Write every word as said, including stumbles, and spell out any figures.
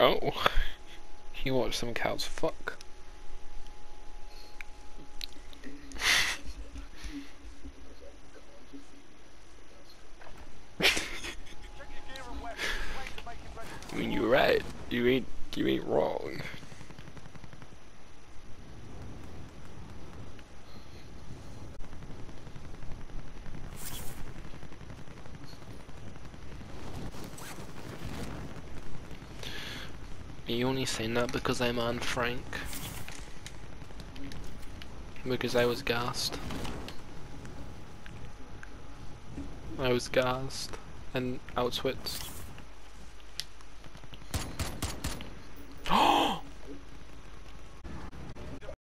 Oh, you watch some cows fuck. I mean, you're right. You ain't, you ain't wrong. You only saying that because I'm on Frank. Because I was gassed. I was gassed and outwits.